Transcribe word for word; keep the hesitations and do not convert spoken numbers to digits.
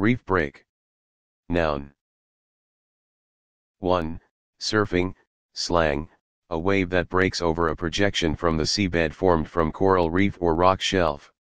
Reef break. Noun. one. Surfing, slang, a wave that breaks over a projection from the seabed formed from coral reef or rock shelf.